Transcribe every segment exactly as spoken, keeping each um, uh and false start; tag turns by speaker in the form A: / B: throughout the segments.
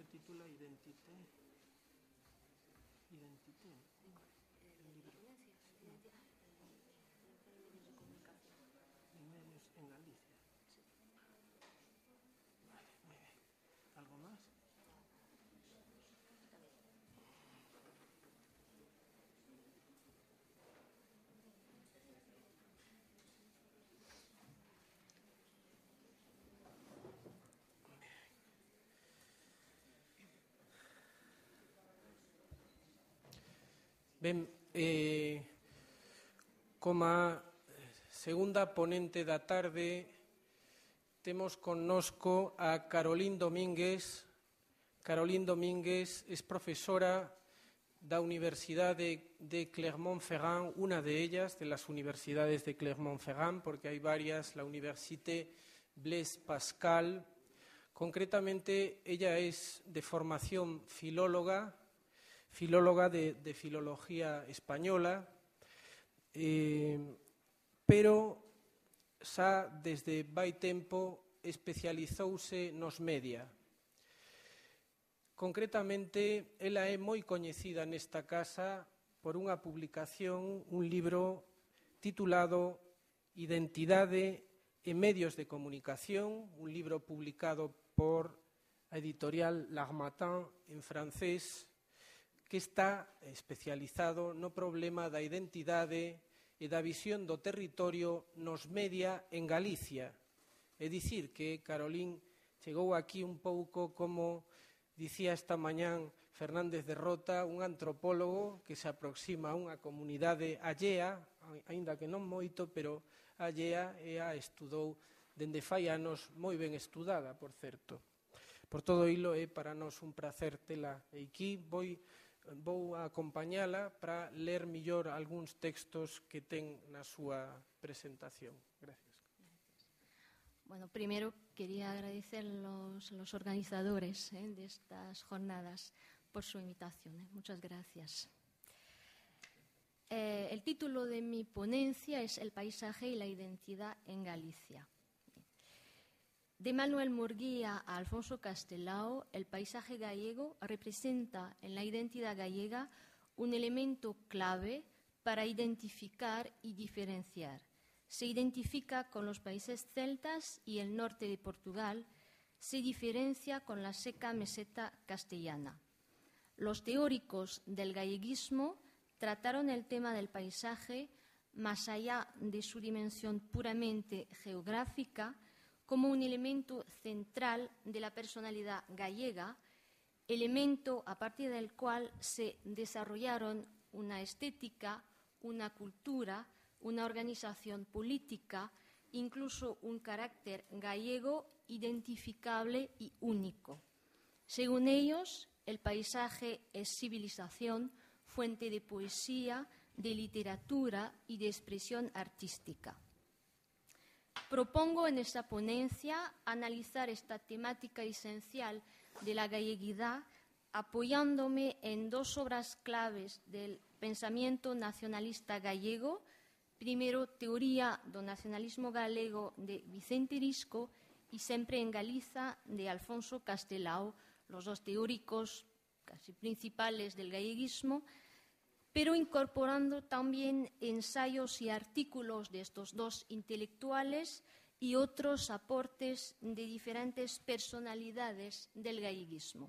A: titula Identité. Identité. El libro. En medios en Galicia. Vale, muy bien. ¿Algo más? Ben, eh, como a segunda ponente da tarde temos connosco a Carolín Domínguez. Carolín Domínguez es profesora da Universidade de Clermont-Ferrand, una de ellas, de las universidades de Clermont-Ferrand, porque hay varias, la Université Blaise Pascal. Concretamente, ella es de formación filóloga, filóloga de, de filología española, eh, pero xa desde vai tempo especializouse nos media. Concretamente, ela é moi coñecida nesta casa por unha publicación, un libro titulado Identidade e medios de comunicación, un libro publicado por a editorial L'Harmattan en francés, que está especializado no problema da identidade e da visión do territorio nos media en Galicia. É dicir, que Carolín chegou aquí un pouco como dicía esta mañán Fernández de Rota, un antropólogo que se aproxima a unha comunidade allea, aínda que non moito, pero allea, e a estudou dende fai anos, moi ben estudada, por certo. Por todo ilo é para nós un placer tela aquí. Vou Vou acompañala para ler millor algúns textos que ten na súa presentación. Gracias.
B: Bueno, primero quería agradecer a los, los organizadores eh, de estas jornadas por su invitación. Eh. Muchas gracias. Eh, el título de mi ponencia es El paisaje y la identidad en Galicia. De Manuel Murguía a Alfonso Castelao, el paisaje gallego representa en la identidad gallega un elemento clave para identificar y diferenciar. Se identifica con los países celtas y el norte de Portugal, se diferencia con la seca meseta castellana. Los teóricos del galleguismo trataron el tema del paisaje más allá de su dimensión puramente geográfica, como un elemento central de la personalidad gallega, elemento a partir del cual se desarrollaron una estética, una cultura, una organización política, incluso un carácter gallego identificable y único. Según ellos, el paisaje es civilización, fuente de poesía, de literatura y de expresión artística. Propongo en esta ponencia analizar esta temática esencial de la galleguidad apoyándome en dos obras claves del pensamiento nacionalista gallego. Primero, Teoría do nacionalismo galego de Vicente Risco y Sempre en Galiza de Alfonso Castelao, los dos teóricos casi principales del galleguismo, pero incorporando también ensayos y artículos de estos dos intelectuales y otros aportes de diferentes personalidades del galleguismo.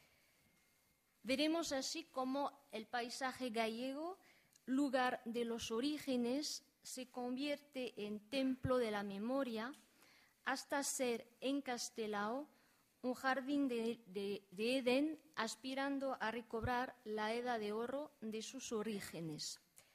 B: Veremos así cómo el paisaje gallego, lugar de los orígenes, se convierte en templo de la memoria hasta ser en Castelao un jardín de, de, de Edén aspirando a recobrar la edad de oro de sus orígenes.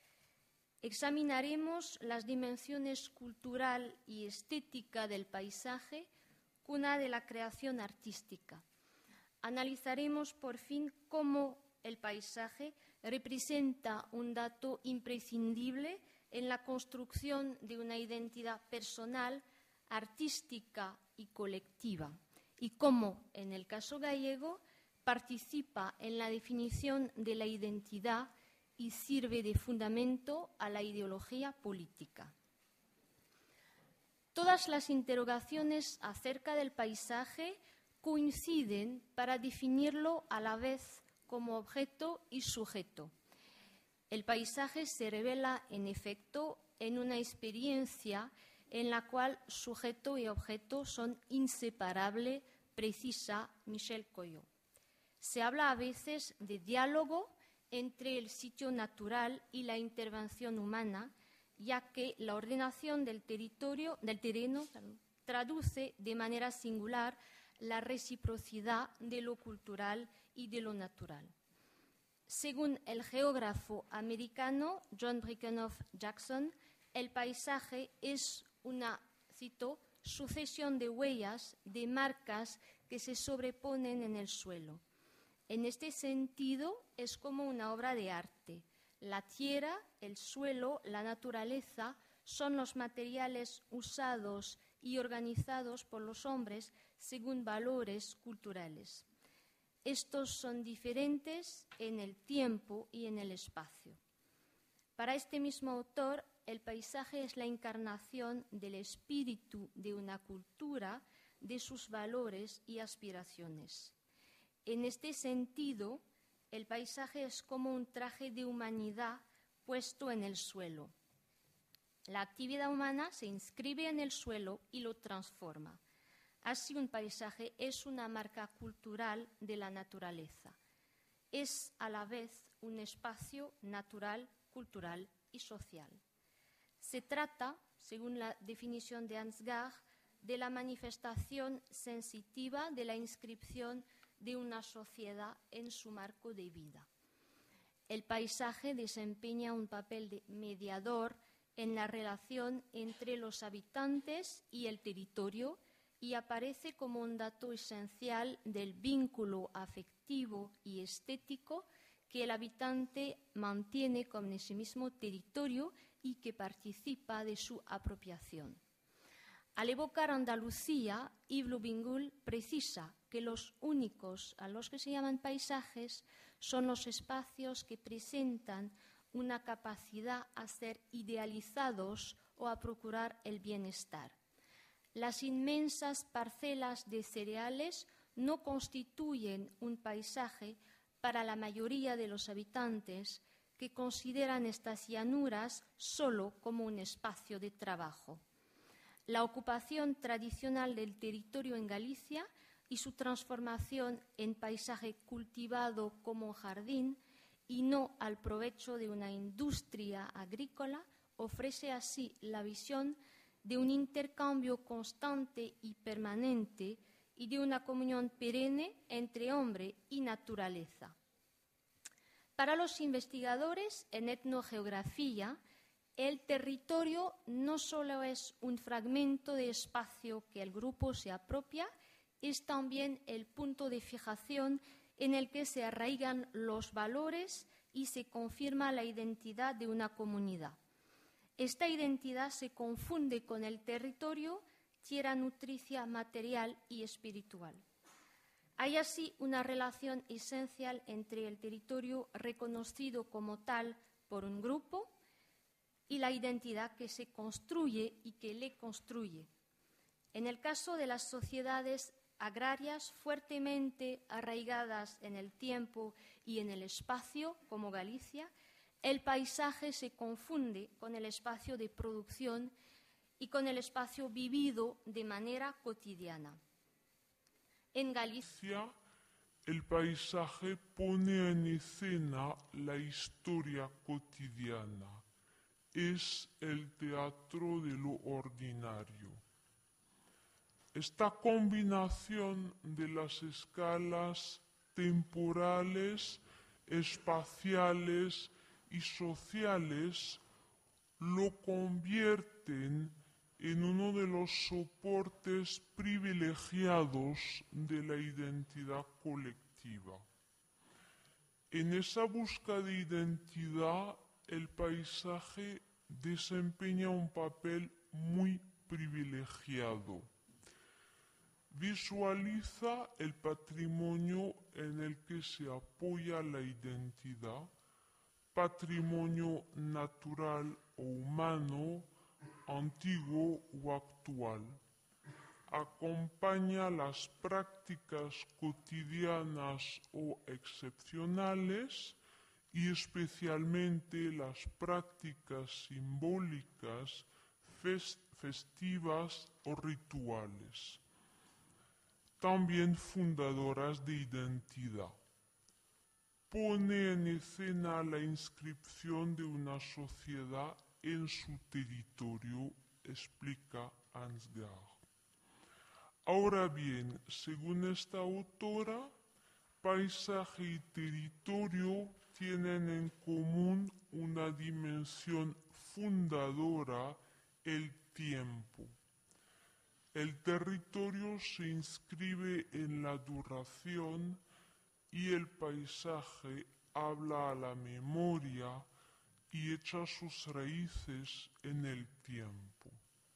B: Examinaremos las dimensiones cultural y estética del paisaje, cuna de la creación artística. Analizaremos por fin cómo el paisaje representa un dato imprescindible en la construcción de una identidad personal, artística y colectiva, y cómo, en el caso gallego, participa en la definición de la identidad y sirve de fundamento a la ideología política. Todas las interrogaciones acerca del paisaje coinciden para definirlo a la vez como objeto y sujeto. El paisaje se revela, en efecto, en una experiencia en la cual sujeto y objeto son inseparables, precisa Michel Coyot. Se habla a veces de diálogo entre el sitio natural y la intervención humana, ya que la ordenación del territorio, del terreno, traduce de manera singular la reciprocidad de lo cultural y de lo natural. Según el geógrafo americano John Breckenhoff Jackson, el paisaje es una, cito, sucesión de huellas, de marcas que se sobreponen en el suelo. En este sentido, es como una obra de arte. La tierra, el suelo, la naturaleza son los materiales usados y organizados por los hombres según valores culturales. Estos son diferentes en el tiempo y en el espacio. Para este mismo autor, el paisaje es la encarnación del espíritu de una cultura, de sus valores y aspiraciones. En este sentido, el paisaje es como un traje de humanidad puesto en el suelo. La actividad humana se inscribe en el suelo y lo transforma. Así, un paisaje es una marca cultural de la naturaleza. Es a la vez un espacio natural, cultural y social. Se trata, según la definición de Ansgar, de la manifestación sensitiva de la inscripción de una sociedad en su marco de vida. El paisaje desempeña un papel de mediador en la relación entre los habitantes y el territorio y aparece como un dato esencial del vínculo afectivo y estético que el habitante mantiene con ese mismo territorio y que participa de su apropiación. Al evocar Andalucía, Yves Le Bingoul precisa que los únicos a los que se llaman paisajes son los espacios que presentan una capacidad a ser idealizados o a procurar el bienestar. Las inmensas parcelas de cereales no constituyen un paisaje para la mayoría de los habitantes que consideran estas llanuras solo como un espacio de trabajo. La ocupación tradicional del territorio en Galicia y su transformación en paisaje cultivado como jardín y no al provecho de una industria agrícola ofrece así la visión de un intercambio constante y permanente y de una comunión perenne entre hombre y naturaleza. Para los investigadores en etnogeografía, el territorio no solo es un fragmento de espacio que el grupo se apropia, es también el punto de fijación en el que se arraigan los valores y se confirma la identidad de una comunidad. Esta identidad se confunde con el territorio, tierra nutricia material y espiritual. Hay así una relación esencial entre el territorio reconocido como tal por un grupo y la identidad que se construye y que le construye. En el caso de las sociedades agrarias fuertemente arraigadas en el tiempo y en el espacio, como Galicia, el paisaje se confunde con el espacio de producción y con el espacio vivido de manera cotidiana. En Galicia,
C: el paisaje pone en escena la historia cotidiana. Es el teatro de lo ordinario. Esta combinación de las escalas temporales, espaciales y sociales lo convierten en uno de los soportes privilegiados de la identidad colectiva. En esa búsqueda de identidad, el paisaje desempeña un papel muy privilegiado. Visualiza el patrimonio en el que se apoya la identidad, patrimonio natural o humano, antiguo o actual. acompaña las prácticas cotidianas o excepcionales y especialmente las prácticas simbólicas, festivas o rituales, también fundadoras de identidad. Pone en escena la inscripción de una sociedad en su territorio, explica Ansgar. Ahora bien, según esta autora, paisaje y territorio tienen en común una dimensión fundadora, el tiempo. El territorio se inscribe en la duración y el paisaje habla a la memoria y echa sus raíces en el tiempo.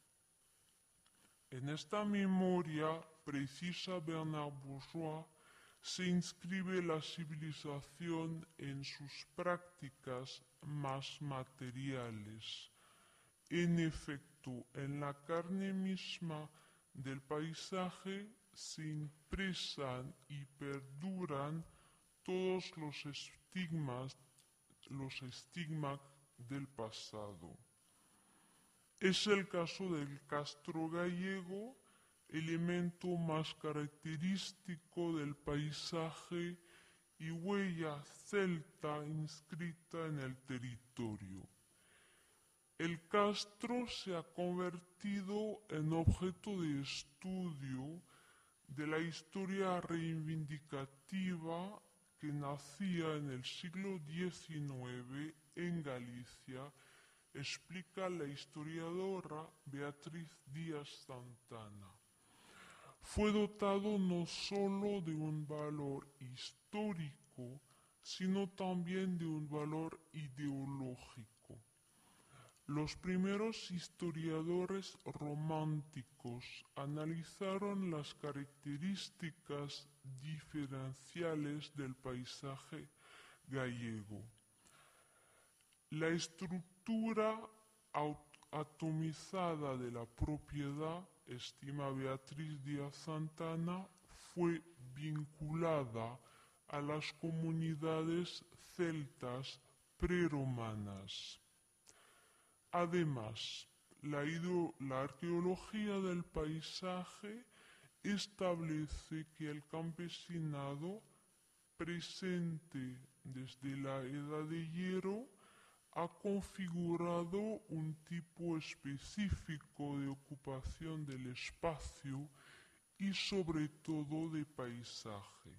C: En esta memoria, precisa Bernard Bourgeois, se inscribe la civilización en sus prácticas más materiales. En efecto, en la carne misma del paisaje se impresan y perduran todos los estigmas, los estigmas del pasado. Es el caso del castro gallego, elemento más característico del paisaje y huella celta inscrita en el territorio. El castro se ha convertido en objeto de estudio de la historia reivindicativa que nacía en el siglo diecinueve en Galicia, explica la historiadora Beatriz Díaz Santana. Fue dotado no solo de un valor histórico, sino también de un valor ideológico. Los primeros historiadores románticos analizaron las características diferenciales del paisaje gallego. La estructura atomizada de la propiedad, estima Beatriz Díaz Santana, fue vinculada a las comunidades celtas preromanas. Además, la, la arqueología del paisaje establece que el campesinado, presente desde la Edad de Hierro, ha configurado un tipo específico de ocupación del espacio y sobre todo de paisaje.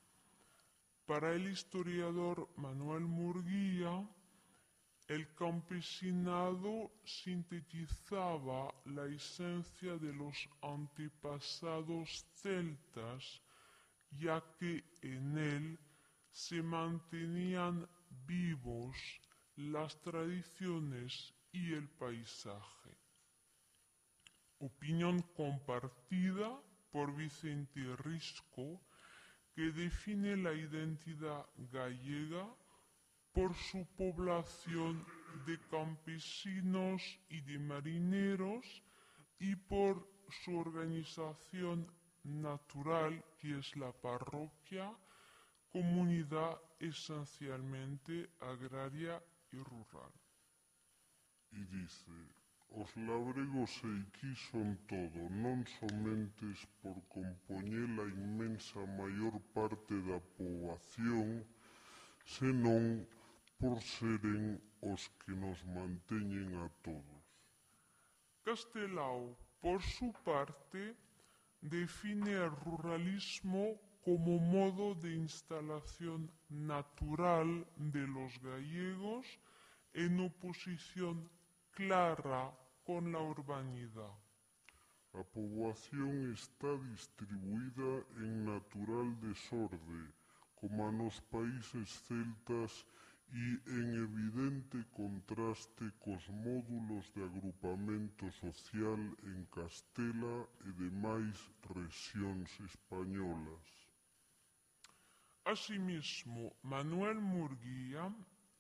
C: Para el historiador Manuel Murguía, el campesinado sintetizaba la esencia de los antepasados celtas, ya que en él se mantenían vivos las tradiciones y el paisaje. Opinión compartida por Vicente Risco, que define la identidad gallega por su población de campesinos y de marineros y por su organización natural, que es la parroquia, comunidad esencialmente agraria y rural.
D: E dice, os labregos eiquí son todo, non somentes por compoñer a inmensa maior parte da poboación, senón por seren os que nos manteñen a todos.
C: Castelao, por su parte, define el ruralismo como modo de instalación natural de los gallegos en oposición clara con la urbanidad.
D: A poboación está distribuída en natural desorde, como nos países celtas, e en evidente contraste cos módulos de agrupamento social en Castela e demais rexións españolas.
C: Asimismo, Manuel Murguía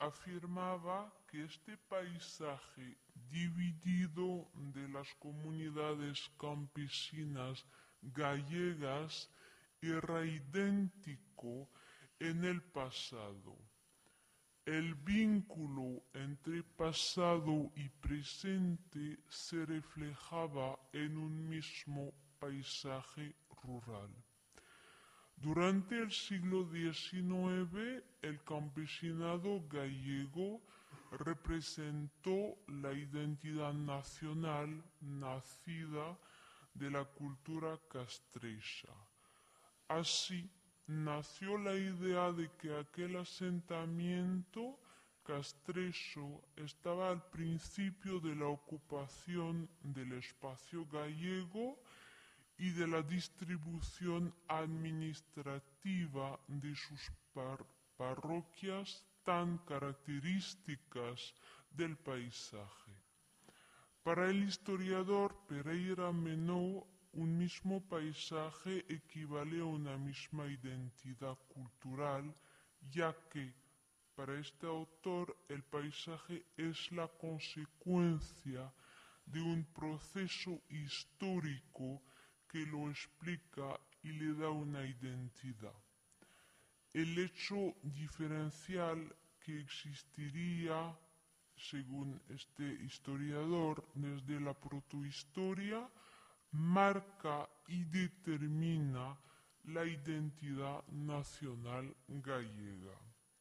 C: afirmaba que este paisaje dividido de las comunidades campesinas gallegas era idéntico en el pasado. El vínculo entre pasado y presente se reflejaba en un mismo paisaje rural. Durante el siglo diecinueve, el campesinado gallego representó la identidad nacional nacida de la cultura castrecha. Así, nació la idea de que aquel asentamiento castrecho estaba al principio de la ocupación del espacio gallego y de la distribución administrativa de sus par- parroquias tan características del paisaje. Para el historiador Pereira Menó, un mismo paisaje equivale a una misma identidad cultural, ya que para este autor el paisaje es la consecuencia de un proceso histórico que lo explica y le da una identidad. El hecho diferencial que existiría, según este historiador, desde la protohistoria, marca y determina la identidad nacional gallega.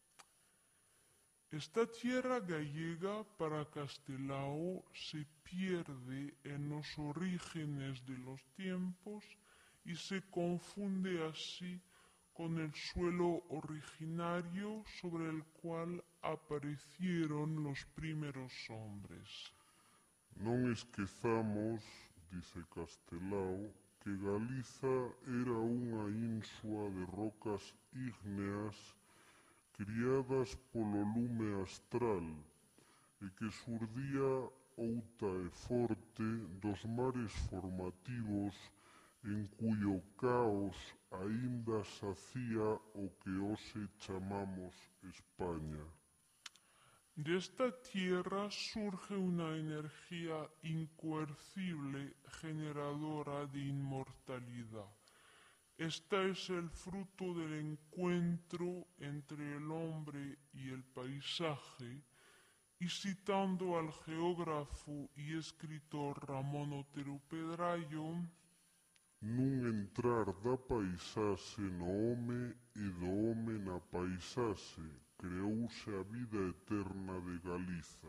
C: Esta tierra gallega para Castelao se pierde en los orígenes de los tiempos y se confunde así con el suelo originario sobre el cual aparecieron los primeros hombres.
D: Non esquezamos, dice Castelao, que Galiza era unha ínsua de rocas ígneas criadas polo lume astral e que xurdía outa e forte dos mares formativos en cuyo caos aínda sacía o que hoxe chamamos España.
C: De esta tierra surge una energía incoercible generadora de inmortalidad. Esta es el fruto del encuentro entre el hombre y el paisaje, y citando al geógrafo y escritor Ramón Otero Pedrayo,
D: nun entrar da paisaxe no home e do home na paisaxe, creouse a vida eterna de Galiza.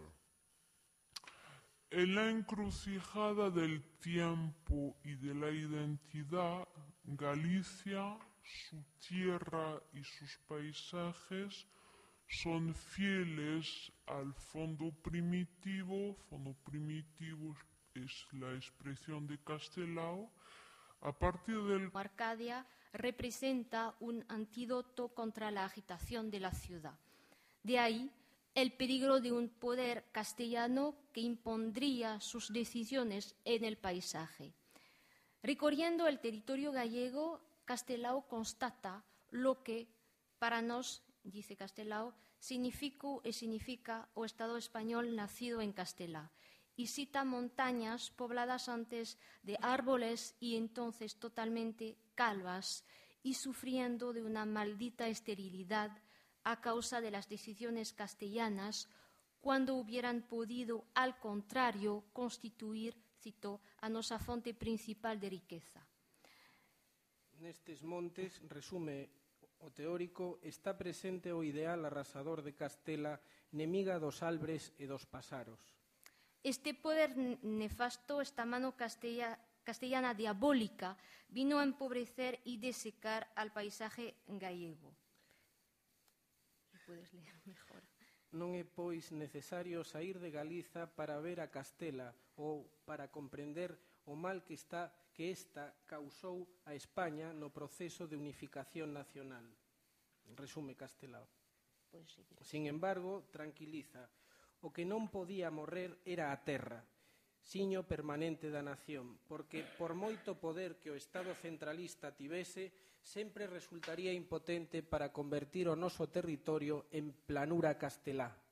C: En la encrucijada del tiempo y de la identidad, Galicia, su tierra y sus paisajes son fieles al fondo primitivo. Fondo primitivo es la expresión de Castelao, a partir del
B: Arcadia representa un antídoto contra la agitación de la ciudad. De ahí el peligro de un poder castellano que impondría sus decisiones en el paisaje. Recorriendo el territorio gallego, Castelao constata lo que para nos, dice Castelao, significó y significa o Estado español nacido en Castela, y cita montañas pobladas antes de árboles y entonces totalmente calvas y sufriendo de una maldita esterilidad a causa de las decisiones castellanas, cuando hubieran podido, al contrario, constituir, cito, a nosa fonte principal de riqueza.
A: Nestes montes, resume o teórico, está presente o ideal arrasador de Castela, nemiga dos albres e dos pasaros.
B: Este poder nefasto, esta mano castella, castellana diabólica, vino a empobrecer y desecar al paisaje gallego. Puedes leer mejor.
A: Non é, pois, necesario saír de Galiza para ver a Castela ou para comprender o mal que está que esta causou a España no proceso de unificación nacional. Resume Castelao. Sin embargo, tranquiliza, o que non podía morrer era a terra, siño permanente da nación, porque por moito poder que o Estado centralista tivese, sempre resultaría impotente para convertir o noso territorio en planura castelá.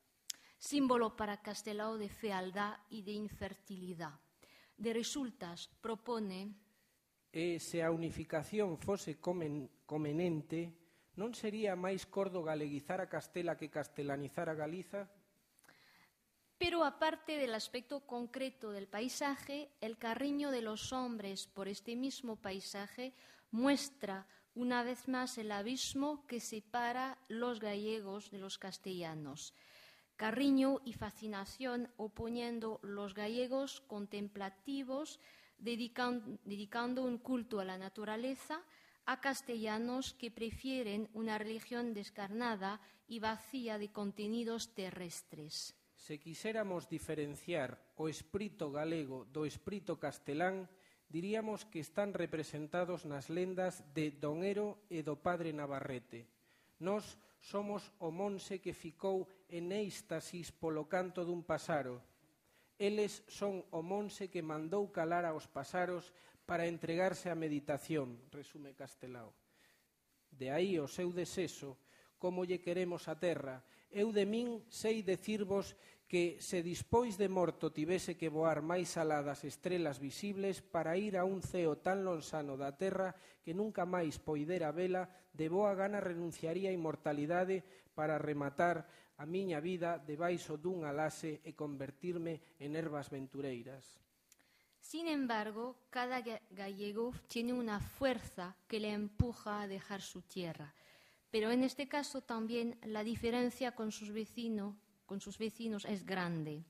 B: símbolo para Castelao de fealdad y de infertilidad. De resultas, propone...
A: E se a unificación fose comen, comenente, non sería máis cordo galeguizar a Castela que castelanizar a Galiza?
B: Pero aparte del aspecto concreto del paisaje, el cariño de los hombres por este mismo paisaje muestra una vez más el abismo que separa los gallegos de los castellanos. Cariño y fascinación oponiendo los gallegos contemplativos, dedican, dedicando un culto a la naturaleza, a castellanos que prefieren una religión descarnada y vacía de contenidos terrestres.
A: Se quixéramos diferenciar o espírito galego do espírito castelán, diríamos que están representados nas lendas de Don Ero e do padre Navarrete. Nós somos o monse que ficou en éxtasis polo canto dun pasaro. Eles son o monse que mandou calar aos pasaros para entregarse á meditación, resume Castelao. De aí o seu desexo, como lle queremos a terra. Eu de min sei dicirvos que se dispois de morto tivese que voar máis alá das estrelas visibles para ir a un ceo tan lonsano da terra que nunca máis poidera vela, de boa gana renunciaría á inmortalidade para rematar a miña vida debaixo dun alase e convertirme en ervas ventureiras.
B: Sin embargo, cada gallego tiene una fuerza que le empuja a dejar su tierra. Pero en este caso también la diferencia con sus, vecino, con sus vecinos es grande.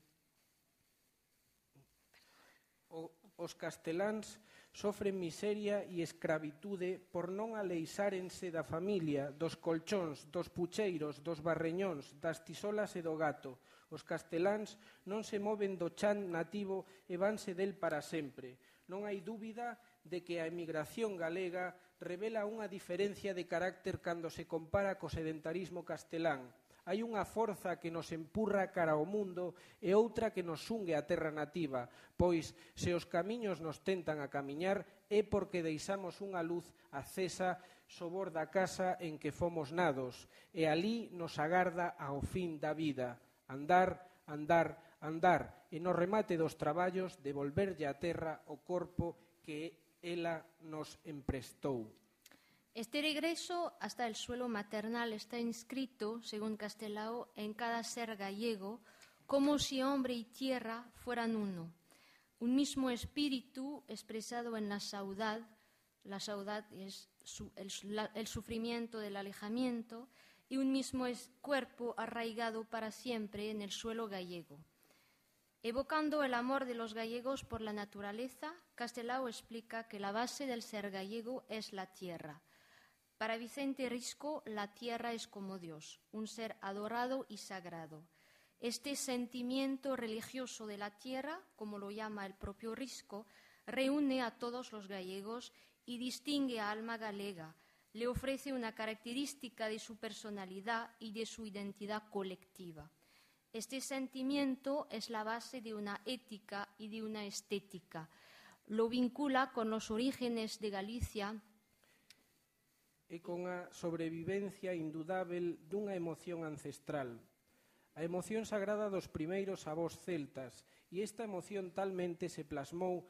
A: O, os casteláns sofren miseria e escravitude por non aleixárense da familia, dos colchóns, dos pucheiros, dos barreñóns, das tisolas e do gato. Os casteláns non se moven do chan nativo e vanse del para sempre. Non hai dúbida de que a emigración galega revela unha diferencia de carácter cando se compara co sedentarismo castelán. Hai unha forza que nos empurra cara ao mundo e outra que nos xungue á terra nativa, pois se os camiños nos tentan a camiñar é porque deixamos unha luz acesa sobor da casa en que fomos nados e alí nos agarda ao fin da vida. Andar, andar, andar e no remate dos traballos devolverlle á terra o corpo que ela nos emprestou.
B: Este regreso hasta el suelo maternal está inscrito, según Castelao, en cada ser gallego, como si hombre y tierra fueran uno. Un mismo espíritu expresado en la saudade, la saudade es su, el, la, el sufrimiento del alejamiento, y un mismo cuerpo arraigado para siempre en el suelo gallego. Evocando el amor de los gallegos por la naturaleza, Castelao explica que la base del ser gallego es la tierra. Para Vicente Risco, la tierra es como Dios, un ser adorado y sagrado. Este sentimiento religioso de la tierra, como lo llama el propio Risco, reúne a todos los gallegos y distingue a alma galega, le ofrece una característica de su personalidad y de su identidad colectiva. Este sentimiento es la base de una ética y de una estética. Lo vincula con los orígenes de Galicia
A: e con a sobrevivencia indudável dunha emoción ancestral. A emoción sagrada dos primeiros avós celtas, e esta emoción talmente se plasmou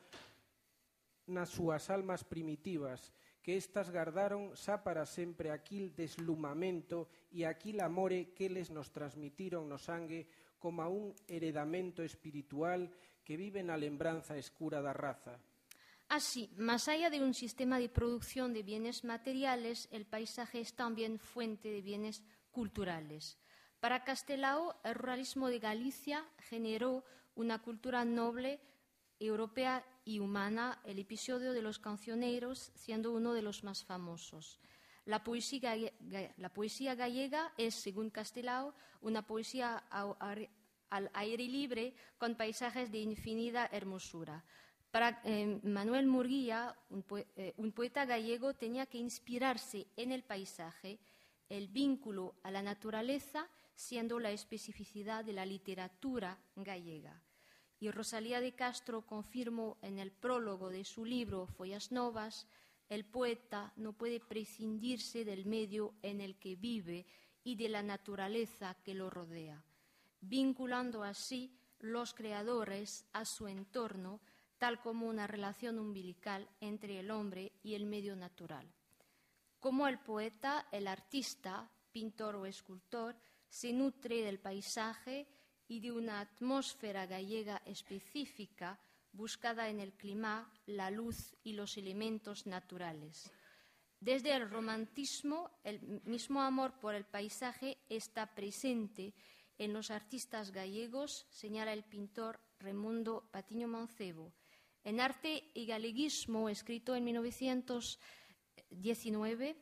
A: nas súas almas primitivas, que estas gardaron xa para sempre aquil deslumamento e aquil amore que eles nos transmitiron no sangue como a un heredamento espiritual que vive na lembranza escura da raza.
B: Así, más allá de un sistema de producción de bienes materiales, el paisaje es también fuente de bienes culturales. Para Castelao, el ruralismo de Galicia generó una cultura noble, europea y humana, el episodio de los cancioneros siendo uno de los más famosos. La poesía, la poesía gallega es, según Castelao, una poesía al aire libre con paisajes de infinita hermosura. Para eh, Manuel Murguía, un, poe eh, un poeta gallego tenía que inspirarse en el paisaje, el vínculo a la naturaleza siendo la especificidad de la literatura gallega. Y Rosalía de Castro confirmó en el prólogo de su libro Follas Novas, el poeta no puede prescindirse del medio en el que vive y de la naturaleza que lo rodea. vinculando así los creadores a su entorno, tal como una relación umbilical entre el hombre y el medio natural. Como el poeta, el artista, pintor o escultor, se nutre del paisaje y de una atmósfera gallega específica buscada en el clima, la luz y los elementos naturales. Desde el romantismo, el mismo amor por el paisaje está presente en los artistas gallegos, señala el pintor Raimundo Patiño Mancebo. En Arte y Galeguismo, escrito en mil novecientos diecinueve,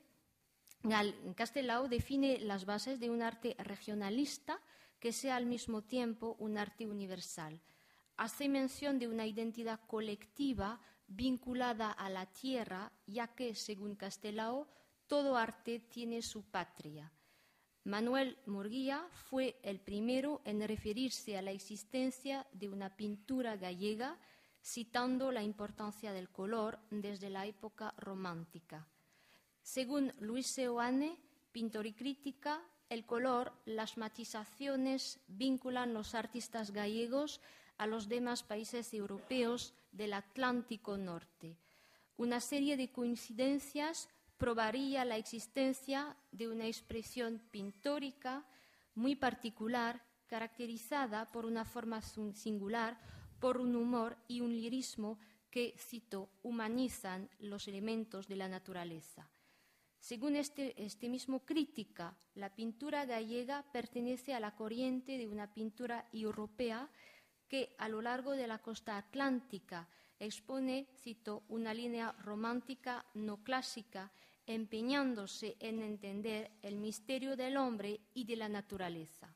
B: Castelao define las bases de un arte regionalista que sea al mismo tiempo un arte universal. Hace mención de una identidad colectiva vinculada a la tierra, ya que, según Castelao, todo arte tiene su patria. Manuel Murguía fue el primero en referirse a la existencia de una pintura gallega, citando la importancia del color desde la época romántica. Según Luis Seoane, pintor y crítica, el color, las matizaciones vinculan los artistas gallegos a los demás países europeos del Atlántico Norte. Una serie de coincidencias probaría la existencia de una expresión pintórica muy particular, caracterizada por una forma singular, por un humor y un lirismo que, cito, humanizan los elementos de la naturaleza. Según este, este mismo crítica, la pintura gallega pertenece a la corriente de una pintura europea que a lo largo de la costa atlántica expone, cito, una línea romántica no clásica, empeñándose en entender el misterio del hombre y de la naturaleza.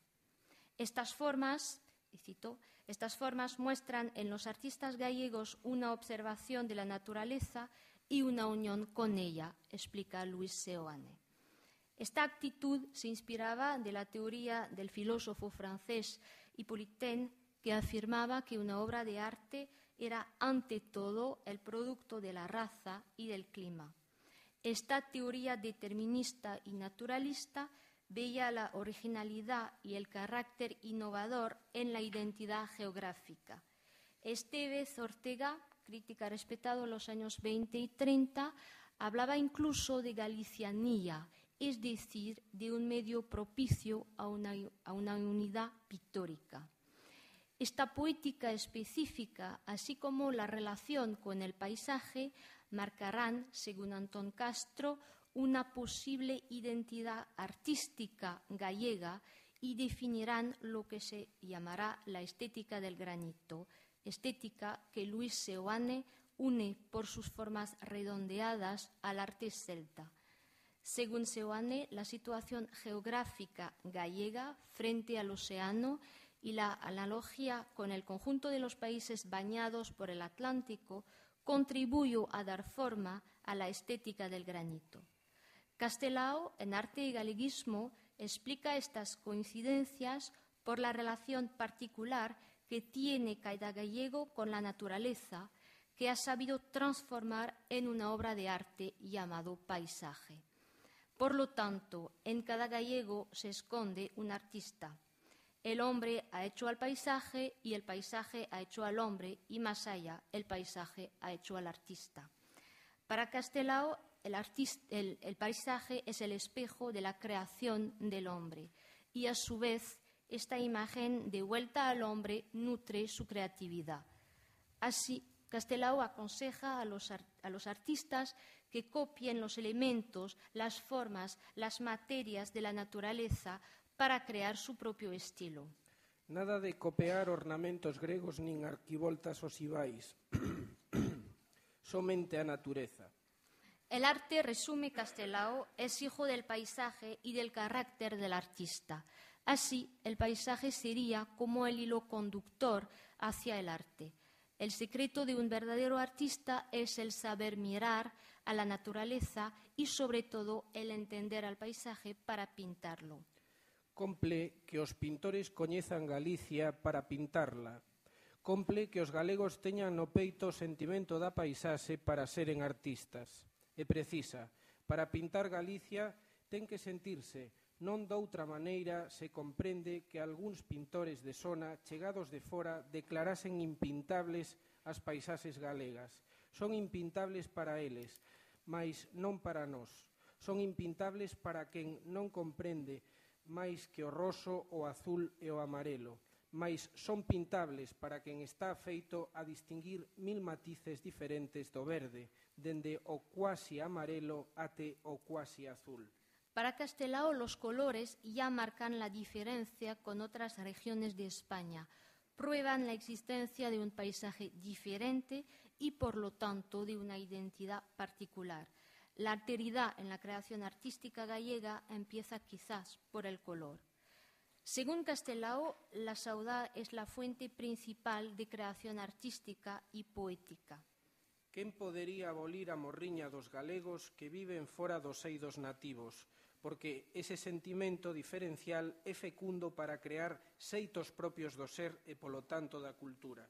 B: Estas formas, cito, estas formas muestran en los artistas gallegos una observación de la naturaleza y una unión con ella, explica Luis Seoane. Esta actitud se inspiraba de la teoría del filósofo francés Hippolyte, que afirmaba que una obra de arte era ante todo el producto de la raza y del clima. Esta teoría determinista y naturalista veía la originalidad y el carácter innovador en la identidad geográfica. Esteves Ortega, crítica respetado en los años veinte y treinta, hablaba incluso de galicianía, es decir, de un medio propicio a una, a una unidad pictórica. Esta poética específica, así como la relación con el paisaje, marcarán, según Antón Castro, una posible identidad artística gallega y definirán lo que se llamará la estética del granito, estética que Luis Seoane une por sus formas redondeadas al arte celta. Según Seoane, la situación geográfica gallega frente al océano y la analogía con el conjunto de los países bañados por el Atlántico contribuyó a dar forma a la estética del granito. Castelao, en Arte y Galeguismo, explica estas coincidencias por la relación particular que tiene cada gallego con la naturaleza, que ha sabido transformar en una obra de arte llamado paisaje. Por lo tanto, en cada gallego se esconde un artista. El hombre ha hecho al paisaje y el paisaje ha hecho al hombre y más allá, el paisaje ha hecho al artista. Para Castelao, el, artista, el, el paisaje es el espejo de la creación del hombre y a su vez esta imagen de vuelta al hombre nutre su creatividad. Así, Castelao aconseja a los, a los artistas que copien los elementos, las formas, las materias de la naturaleza para crear su propio estilo.
A: Nada de copiar ornamentos gregos nin arquivoltas osivais. Somente a natureza.
B: El arte, resume Castelao, es hijo del paisaje y del carácter del artista. Así, el paisaje sería como el hilo conductor hacia el arte. El secreto de un verdadero artista es el saber mirar a la naturaleza y, sobre todo, el entender al paisaje para pintarlo.
A: Comple que os pintores coñezan Galicia para pintarla. Comple que os galegos teñan no peito o sentimento da paisaxe para seren artistas. E precisa, para pintar Galicia ten que sentirse Non doutra maneira se comprende que algúns pintores de zona chegados de fora declarasen impintables as paisaxes galegas. Son impintables para eles, mais non para nós. Son impintables para quen non comprende máis que o roso, o azul e o amarelo, mais son pintables para quen está afeito a distinguir mil matices diferentes do verde, dende o cuasi amarelo até o cuasi azul.
B: Para Castelao, los colores ya marcan la diferencia con otras regiones de España, prueban la existencia de un paisaje diferente y, por lo tanto, de una identidad particular. La alteridad en la creación artística gallega empieza quizás por el color. Según Castelao, la saudade es la fuente principal de creación artística y poética.
A: Quen podería abolir a morriña dos galegos que viven fora dos eidos nativos? Porque ese sentimento diferencial é fecundo para crear xeitos propios do ser e, polo tanto, da cultura.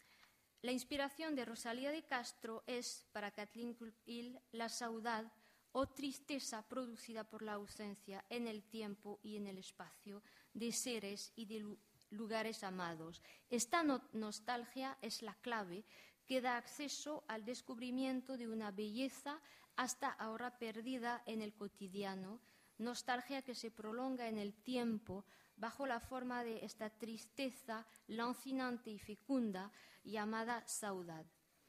B: La inspiración de Rosalía de Castro es, para Kathleen Hill, la saudade o tristeza producida por la ausencia en el tiempo y en el espacio de seres y de lugares amados. Esta no- nostalgia es la clave que da acceso al descubrimiento de una belleza hasta ahora perdida en el cotidiano, nostalgia que se prolonga en el tiempo bajo la forma de esta tristeza lancinante y fecunda llamada saudade.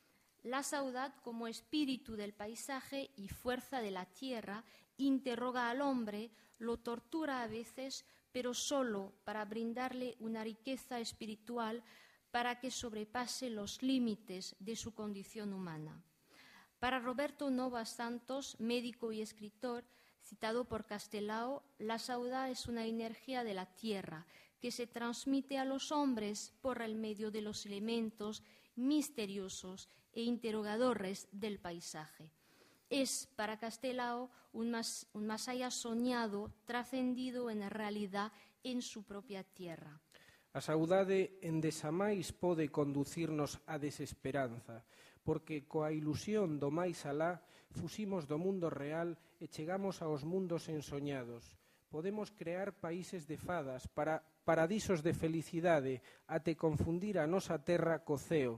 B: La saudade, como espíritu del paisaje y fuerza de la tierra, interroga al hombre, lo tortura a veces, pero solo para brindarle una riqueza espiritual para que sobrepase los límites de su condición humana. Para Roberto Nova Santos, médico y escritor, citado por Castelao, la saudade es una energía de la tierra que se transmite a los hombres por el medio de los elementos misteriosos e interrogadores del paisaje. Es para Castelao un más, un más allá soñado, trascendido en realidad en su propia tierra.
A: A saudade endesamais pode conducirnos á desesperanza, porque coa ilusión do máis alá fuximos do mundo real e chegamos aos mundos ensoñados. Podemos crear países de fadas, para paradisos de felicidade, até confundir a nosa terra co ceo,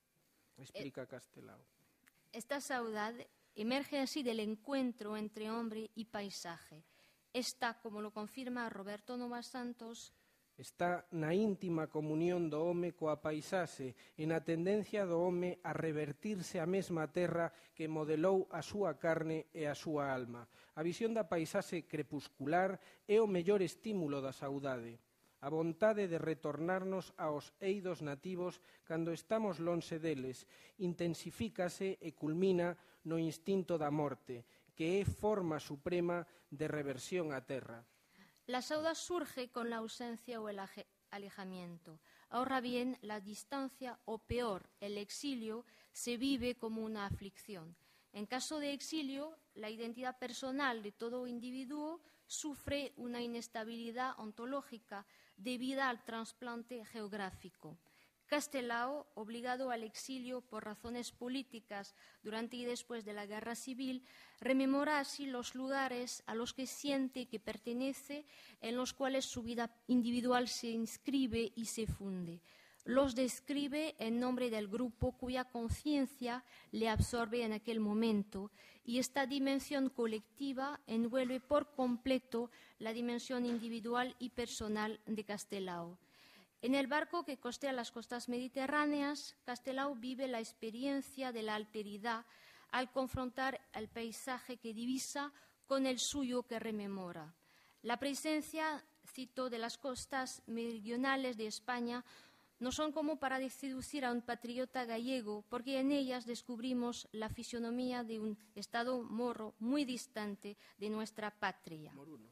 A: explica Castelao.
B: Esta saudade emerge así del encuentro entre hombre y paisaje. Esta, como lo confirma Roberto Nova Santos,
A: Está na íntima comunión do home coa paisaxe e na tendencia do home a revertirse a mesma terra que modelou a súa carne e a súa alma. A visión da paisaxe crepuscular é o mellor estímulo da saudade. A vontade de retornarnos aos eidos nativos cando estamos lonxe deles intensifícase e culmina no instinto da morte, que é forma suprema de reversión á terra.
B: la saudade surge con la ausencia o el alejamiento. Ahora bien, la distancia o peor, el exilio, se vive como una aflicción. En caso de exilio, la identidad personal de todo individuo sufre una inestabilidad ontológica debida al trasplante geográfico. Castelao, obligado al exilio por razones políticas durante y después de la Guerra Civil, rememora así los lugares a los que siente que pertenece, en los cuales su vida individual se inscribe y se funde. Los describe en nombre del grupo cuya conciencia le absorbe en aquel momento, y esta dimensión colectiva envuelve por completo la dimensión individual y personal de Castelao. En el barco que costea las costas mediterráneas, Castelao vive la experiencia de la alteridad al confrontar el paisaje que divisa con el suyo que rememora. La presencia, cito, de las costas meridionales de España no son como para seducir a un patriota gallego, porque en ellas descubrimos la fisonomía de un estado moro muy distante de nuestra patria.
A: Moruno.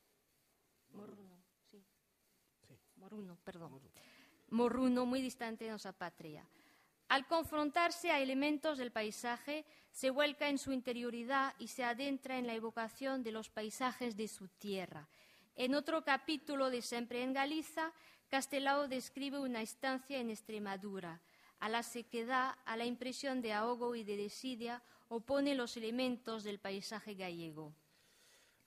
B: Moruno, sí.
A: Sí.
B: Moruno, perdón. Morruno, muy distante de nuestra patria. Al confrontarse a elementos del paisaje, se vuelca en su interioridad y se adentra en la evocación de los paisajes de su tierra. En otro capítulo de Siempre en Galiza, Castelao describe una estancia en Extremadura. A la sequedad, a la impresión de ahogo y de desidia, opone los elementos del paisaje gallego.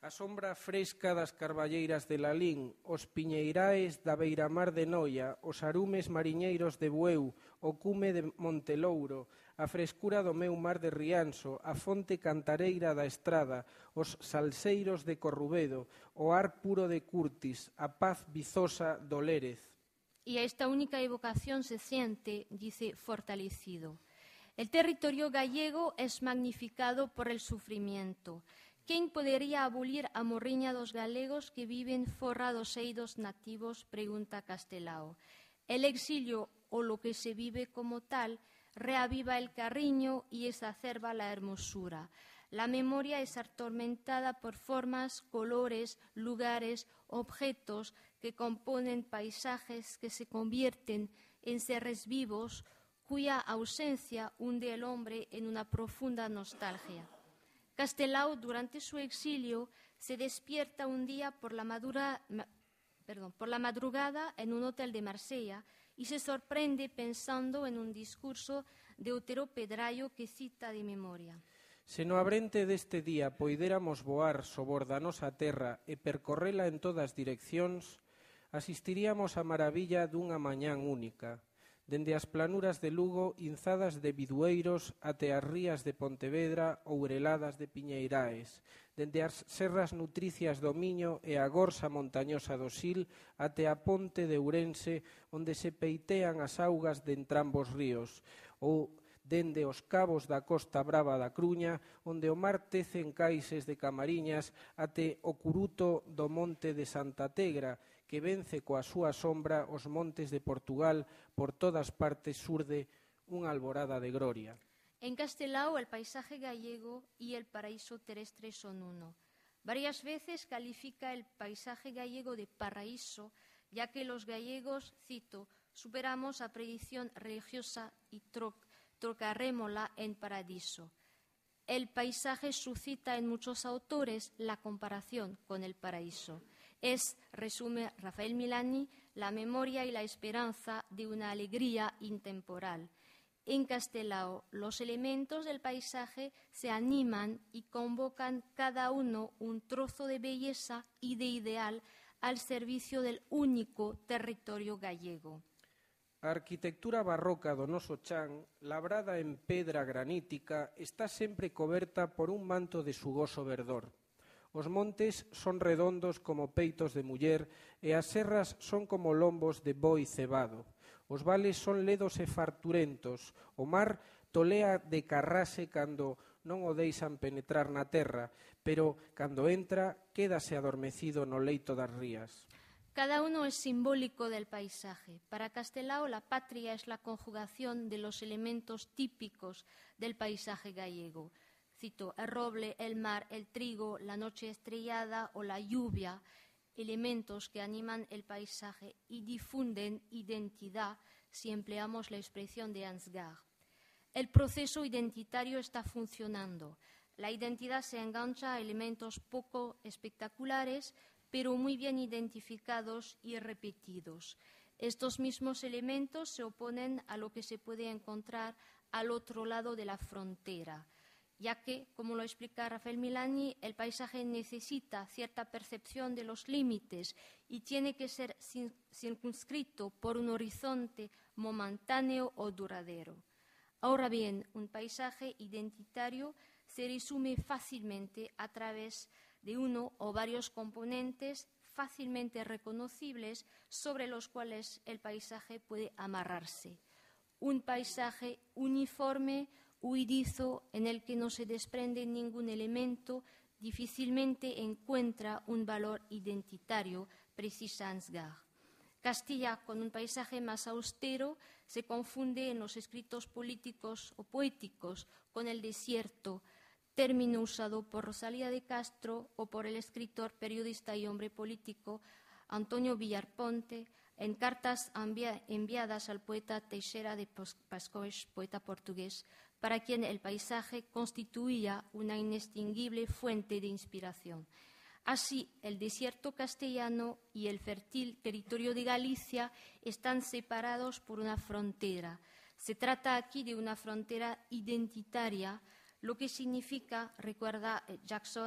A: A sombra fresca das carballeiras de Lalín, os piñeiraes da beiramar de Noia, os arumes mariñeiros de Bueu, o cume de Montelouro, a frescura do meu mar de Rianxo, a fonte cantareira da Estrada, os salseiros de Corrubedo, o ar puro de Curtis, a paz vizosa do Lérez.
B: Y a esta única evocación se siente, dice, fortalecido. El territorio gallego es magnificado por el sufrimiento. ¿Quién podería abolir a morriña dos galegos que viven fora dos eidos nativos? Pregunta Castelao. El exilio, o lo que se vive como tal, reaviva el cariño y exacerba la hermosura. La memoria es atormentada por formas, colores, lugares, objetos que componen paisajes que se convierten en seres vivos cuya ausencia hunde al hombre en una profunda nostalgia. Castelao, durante su exilio, se despierta un día por la, madura, perdón, por la madrugada en un hotel de Marsella y se sorprende pensando en un discurso de Otero Pedrayo que cita de memoria.
A: Se no abrente deste día poidéramos voar sobor da nosa terra e percorrela en todas direccións, asistiríamos á maravilla dunha mañán única, dende as planuras de Lugo inzadas de bidueiros até as rías de Pontevedra ou ureladas de piñeiraes, dende as serras nutricias do Miño e a gorsa montañosa do Sil até a ponte de Ourense, onde se peitean as augas de entrambos ríos, ou dende os cabos da Costa Brava da Cruña, onde o mar tece en caixes de Camariñas, até o curuto do monte de Santa Tegra, que vence coa súa sombra os montes de Portugal, por todas partes surde unha alborada de gloria.
B: En Castelao, el paisaje gallego y el paraíso terrestre son uno. Varias veces califica el paisaje gallego de paraíso, ya que los gallegos, cito, superamos a predicción religiosa y tro trocarrémosla en paradiso. El paisaje suscita en muchos autores la comparación con el paraíso. Es, resume Rafael Milani, la memoria y la esperanza de una alegría intemporal. En Castelao, los elementos del paisaje se animan y convocan cada uno un trozo de belleza y de ideal al servicio del único territorio gallego.
A: A arquitectura barroca do noso chan, labrada en pedra granítica, está sempre coberta por un manto de sugoso verdor. Os montes son redondos como peitos de muller e as serras son como lombos de boi cebado. Os vales son ledos e farturentos. O mar tolea de carrase cando non o deixan penetrar na terra, pero cando entra, quédase adormecido no leito das rías.
B: Cada uno es simbólico del paisaje. Para Castelao, la patria es la conjugación de los elementos típicos del paisaje gallego. Cito, el roble, el mar, el trigo, la noche estrellada o la lluvia, elementos que animan el paisaje y difunden identidad, si empleamos la expresión de Ansgar. El proceso identitario está funcionando. La identidad se engancha a elementos poco espectaculares, pero muy bien identificados y repetidos. Estos mismos elementos se oponen a lo que se puede encontrar al otro lado de la frontera, ya que, como lo explica Rafael Milani, el paisaje necesita cierta percepción de los límites y tiene que ser circunscrito por un horizonte momentáneo o duradero. Ahora bien, un paisaje identitario se resume fácilmente a través de uno o varios componentes fácilmente reconocibles sobre los cuales el paisaje puede amarrarse. Un paisaje uniforme, huidizo, en el que no se desprende ningún elemento, difícilmente encuentra un valor identitario, precisa Ansgar. Castilla, con un paisaje más austero, se confunde en los escritos políticos o poéticos con el desierto, término usado por Rosalía de Castro o por el escritor, periodista y hombre político Antonio Villarponte, en cartas enviadas al poeta Teixeira de Pascoes, poeta portugués, para quien el paisaje constituía una inextinguible fuente de inspiración. Así, el desierto castellano y el fértil territorio de Galicia están separados por una frontera. Se trata aquí de una frontera identitaria, lo que significa, recuerda Jackson,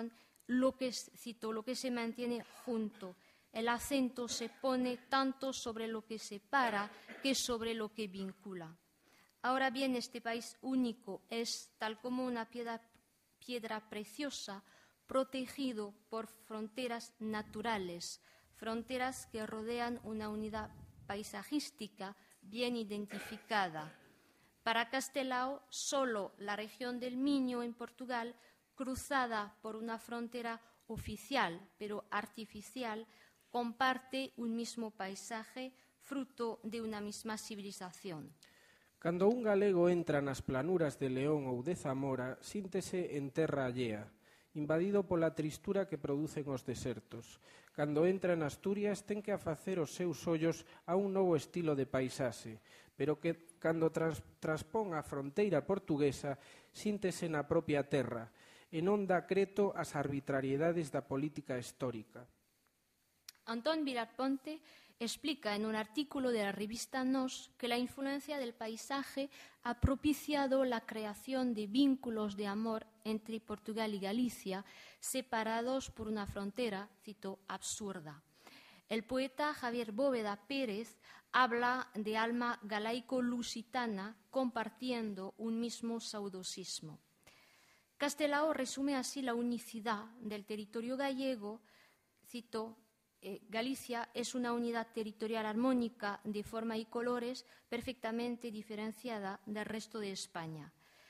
B: lo que, cito, lo que se mantiene junto. El acento se pone tanto sobre lo que separa que sobre lo que vincula. Ahora bien, este país único es, tal como una piedra, piedra preciosa, protegido por fronteras naturales, fronteras que rodean una unidad paisajística bien identificada. Para Castelao, solo la región del Miño en Portugal, cruzada por una frontera oficial pero artificial, comparte un mismo paisaje fruto de una misma civilización.
A: Cando un galego entra nas planuras de León ou de Zamora, síntese en terra allea, invadido pola tristura que producen os desertos. Cando entra en Asturias, ten que afacer os seus ollos a un novo estilo de paisaxe, pero que cando trans, transpón a fronteira portuguesa, síntese na propia terra, e non dá creto ás arbitrariedades da política histórica.
B: Antón Vilarponte explica en un artículo de la revista Nos que la influencia del paisaje ha propiciado la creación de vínculos de amor entre Portugal y Galicia, separados por una frontera, cito, absurda. El poeta Javier Bóveda Pérez habla de alma galaico-lusitana compartiendo un mismo saudosismo. Castelao resume así la unicidad del territorio gallego, cito, Eh, Galicia es una unidad territorial armónica de forma y colores perfectamente diferenciada del resto de España.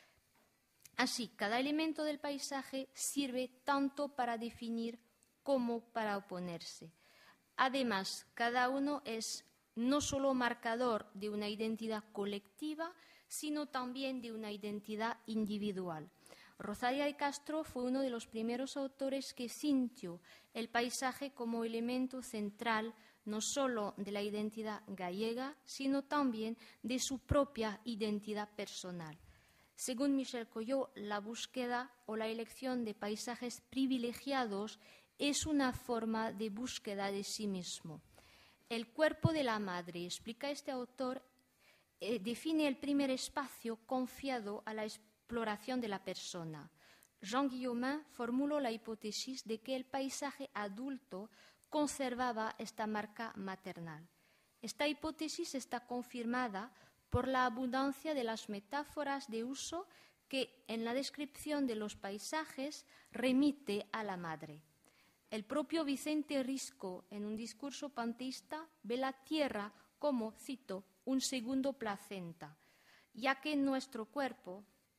B: Así, cada elemento del paisaje sirve tanto para definir como para oponerse. Además, cada uno es no solo marcador de una identidad colectiva, sino también de una identidad individual. Rosalía de Castro fue uno de los primeros autores que sintió el paisaje como elemento central no solo de la identidad gallega, sino también de su propia identidad personal. Según Michel Coyot, la búsqueda o la elección de paisajes privilegiados es una forma de búsqueda de sí mismo. El cuerpo de la madre, explica este autor, eh, define el primer espacio confiado a la exploración de la persona. Jean Guillaumin formuló la hipótesis de que el paisaje adulto conservaba esta marca maternal. Esta hipótesis está confirmada por la abundancia de las metáforas de uso que en la descripción de los paisajes remite a la madre. El propio Vicente Risco, en un discurso panteísta, ve la tierra como, cito, un segundo placenta, ya que nuestro cuerpo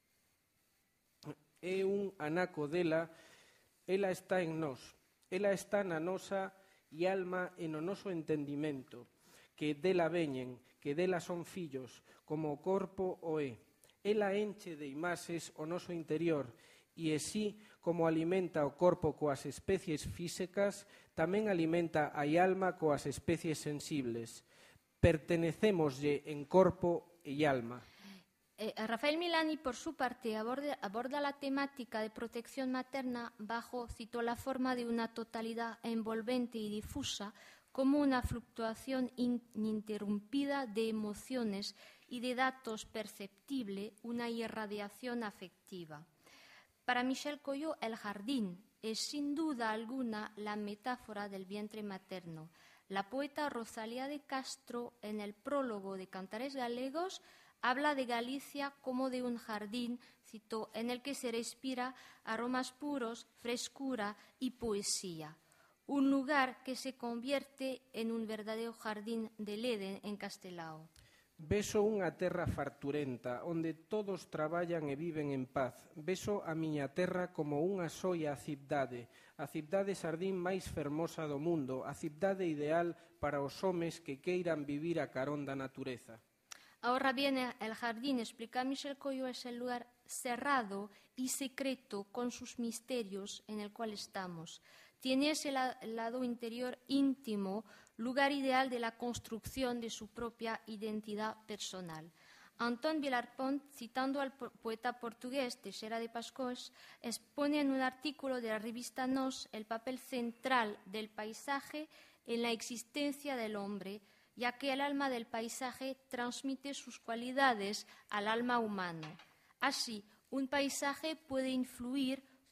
A: é un anaco dela, ela está en nós, ela está na nosa e alma e no noso entendimento, que dela veñen, que dela son fillos, como o corpo o é. Ela enche de imaxes o noso interior e así como alimenta o corpo coas especies físicas, tamén alimenta a alma coas especies sensibles. Pertenecémoslle en corpo e alma.
B: Eh, Rafael Milani, por su parte, aborda, aborda la temática de protección materna bajo, cito, la forma de una totalidad envolvente y difusa, como una fluctuación ininterrumpida de emociones y de datos perceptible, una irradiación afectiva. Para Michel Coyot, el jardín es sin duda alguna la metáfora del vientre materno. La poeta Rosalía de Castro, en el prólogo de Cantares Galegos, habla de Galicia como de un jardín, cito, en el que se respira aromas puros, frescura y poesía. Un lugar que se convierte en un verdadero jardín del Éden en Castelao.
A: Beso unha terra farturenta, onde todos traballan e viven en paz. Beso a miña terra como unha soia cidade, a cidade sardín máis fermosa do mundo, a cidade ideal para os homes que queiran vivir a carón da natureza.
B: Ahora bien, el jardín, explica Michel Coyot, es el lugar cerrado y secreto con sus misterios en el cual estamos. Tiene ese lado interior íntimo, lugar ideal de la construcción de su propia identidad personal. Antón Vilarpont, citando al poeta portugués Teixeira de Pascós, expone en un artículo de la revista Nos el papel central del paisaje en la existencia del hombre, ya que el alma del paisaje transmite sus cualidades al alma humano. Así, un paisaje puede influir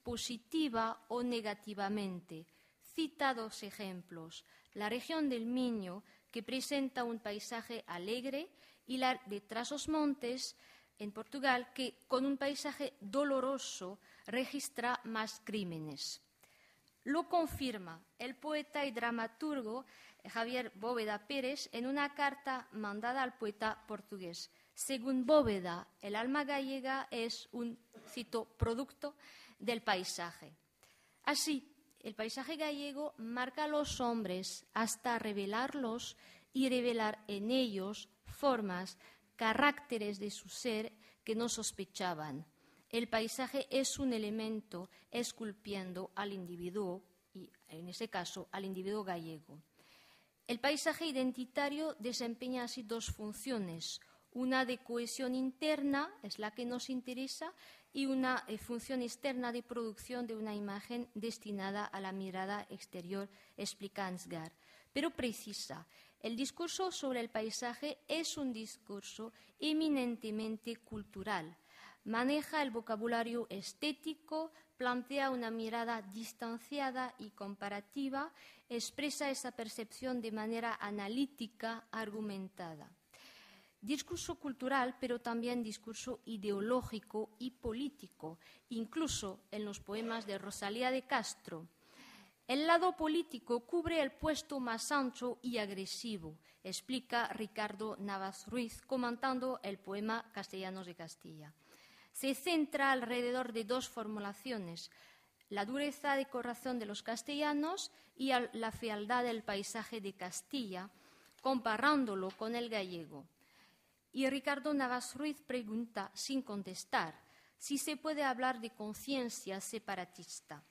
B: positiva o negativamente. Cita dos ejemplos: la región del Miño, que presenta un paisaje alegre, y la de Trás-os-Montes, en Portugal, que con un paisaje doloroso registra más crímenes. Lo confirma el poeta y dramaturgo Javier Bóveda Pérez en una carta mandada al poeta portugués. Según Bóveda, el alma gallega es un, cito, producto del paisaje. Así, el paisaje gallego marca a los hombres hasta revelarlos y revelar en ellos formas, caracteres de su ser que no sospechaban. El paisaje es un elemento esculpiendo al individuo, y en ese caso al individuo gallego. El paisaje identitario desempeña así dos funciones: una de cohesión interna, es la que nos interesa, y una eh, función externa de producción de una imagen destinada a la mirada exterior, explica Ansgar. Pero precisa, el discurso sobre el paisaje es un discurso eminentemente cultural. Maneja el vocabulario estético, plantea una mirada distanciada y comparativa, expresa esa percepción de manera analítica, argumentada. Discurso cultural, pero también discurso ideológico y político, incluso en los poemas de Rosalía de Castro. El lado político cubre el puesto más ancho y agresivo, explica Ricardo Navas Ruiz, comentando el poema Castellanos de Castilla. Se centra alrededor de dos formulaciones: la dureza de corazón de los castellanos y la fealdad del paisaje de Castilla, comparándolo con el gallego. Y Ricardo Navas Ruiz pregunta, sin contestar, si se puede hablar de conciencia separatista,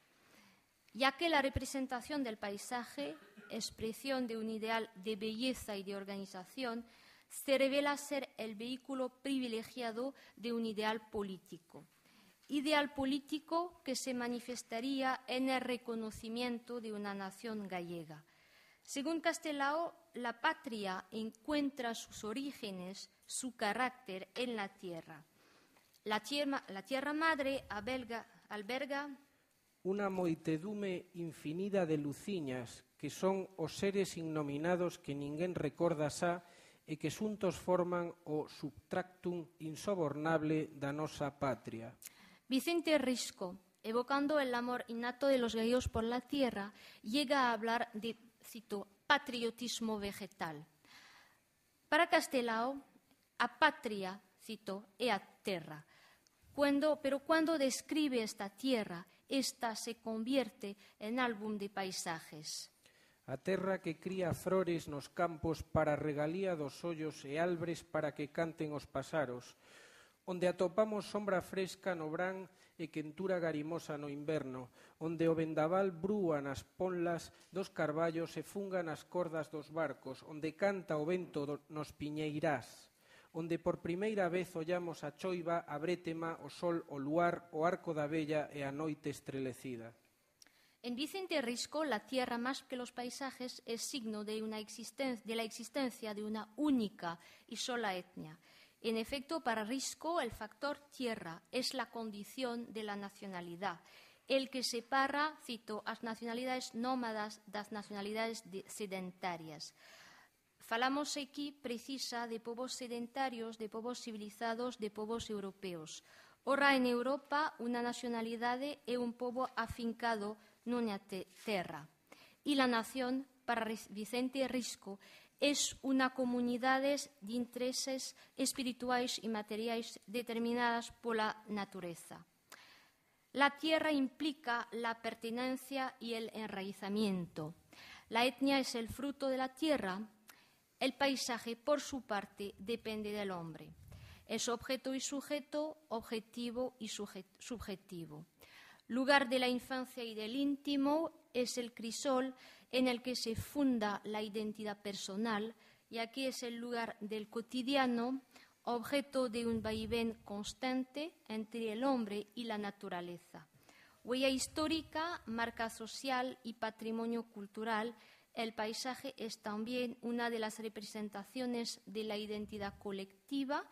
B: ya que la representación del paisaje, expresión de un ideal de belleza y de organización, se revela ser el vehículo privilegiado de un ideal político. Ideal político que se manifestaría en el reconocimiento de una nación gallega. Según Castelao, la patria encuentra sus orígenes, su carácter en la tierra. La tierra, la tierra madre alberga, alberga
A: unha moitedume infinida de luciñas, que son os seres innominados que ninguén recorda xa e que xuntos forman o subtractum insobornable da nosa patria.
B: Vicente Risco, evocando el amor innato de los gallegos por la tierra, llega a hablar de, cito, patriotismo vegetal. Para Castelao, a patria, cito, é a terra. Cuando, pero cuando describe esta tierra, esta se convierte en álbum de paisajes.
A: A terra que cría flores nos campos para regalía dos ollos e albres para que canten os pasaros, onde atopamos sombra fresca no brán e quentura garimosa no inverno, onde o vendaval brúa nas ponlas dos carballos e funga nas cordas dos barcos, onde canta o vento do, nos piñeirás, onde por primeira vez ollamos a choiva, a brétema, o sol, o luar, o arco da vella e a noite estrelecida.
B: En Vicente Risco, la tierra más que los paisajes es signo de, una existen- de la existencia de una única y sola etnia. En efecto, para Risco, el factor tierra es la condición de la nacionalidad, el que separa, cito, as nacionalidades nómadas das nacionalidades sedentarias. Falamos aquí, precisa, de povos sedentarios, de povos civilizados, de povos europeos. Ora, en Europa, unha nacionalidade é un pobo afincado nunha terra. E la nación, para Vicente Risco, es unha comunidade de intereses espirituais e materiais determinadas pola natureza. La tierra implica la pertenencia y el enraizamiento. La etnia es el fruto de la tierra. El paisaje, por su parte, depende del hombre. Es objeto y sujeto, objetivo y subjetivo. Lugar de la infancia y del íntimo es el crisol en el que se funda la identidad personal, y aquí es el lugar del cotidiano, objeto de un vaivén constante entre el hombre y la naturaleza. Huella histórica, marca social y patrimonio cultural. El paisaje es también una de las representaciones de la identidad colectiva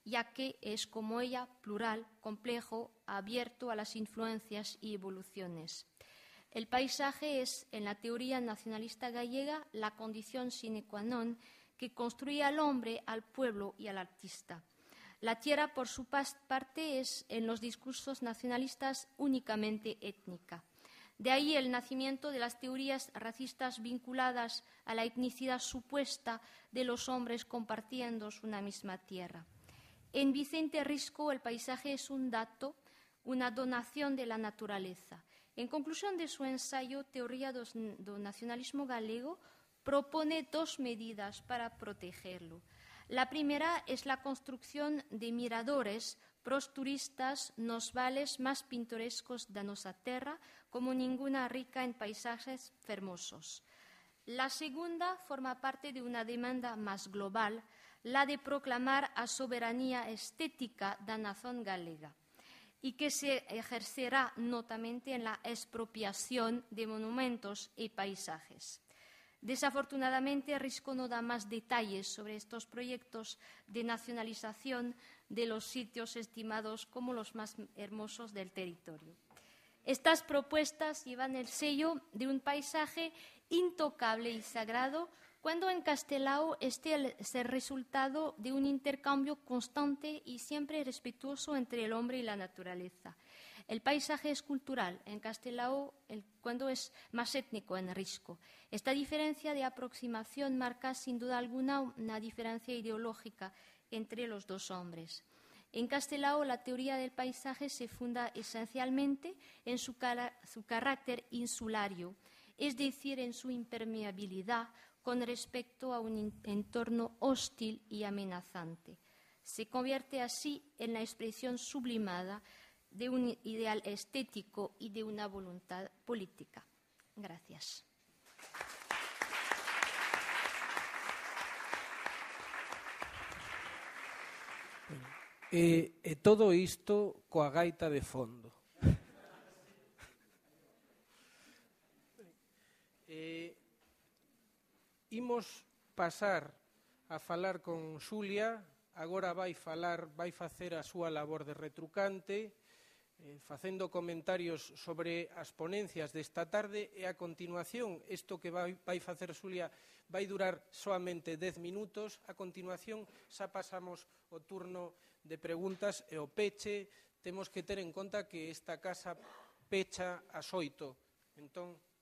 B: ya que es, como ella, plural, complejo, abierto a las influencias y evoluciones. El paisaje es, en la teoría nacionalista gallega, la condición sine qua non que construye al hombre, al pueblo y al artista. La tierra, por su parte, es, en los discursos nacionalistas, únicamente étnica. De ahí el nacimiento de las teorías racistas vinculadas a la etnicidad supuesta de los hombres compartiendo una misma tierra. En Vicente Risco, el paisaje es un dato, una donación de la naturaleza. En conclusión de su ensayo Teoría do nacionalismo galego, propone dos medidas para protegerlo. La primera es la construcción de miradores pros turistas nos vales más pintorescos da nosa terra, como ninguna rica en paisajes fermosos. La segunda forma parte de una demanda más global, la de proclamar a soberanía estética da nación galega, y que se ejercerá notamente en la expropiación de monumentos y paisajes. Desafortunadamente, Risco no da más detalles sobre estos proyectos de nacionalización de los sitios estimados como los más hermosos del territorio. Estas propuestas llevan el sello de un paisaje intocable y sagrado, cuando en Castelao este es el resultado de un intercambio constante y siempre respetuoso entre el hombre y la naturaleza. El paisaje es cultural en Castelao, el, cuando es más étnico en Risco. Esta diferencia de aproximación marca sin duda alguna una diferencia ideológica entre los dos hombres. En Castelao, la teoría del paisaje se funda esencialmente en su, cara, su carácter insulario, es decir, en su impermeabilidad con respecto a un entorno hostil y amenazante. Se convierte así en la expresión sublimada de un ideal estético y de una voluntad política. Gracias.
A: E, e todo isto coa gaita de fondo. e, imos pasar a falar con Xulia. Agora vai falar, vai facer a súa labor de retrucante, eh, facendo comentarios sobre as ponencias desta tarde, e a continuación, isto que vai, vai facer Xulia vai durar soamente dez minutos. A continuación xa pasamos o turno de preguntas e o peche. Temos que ter en conta que esta casa pecha ás oito. Entón,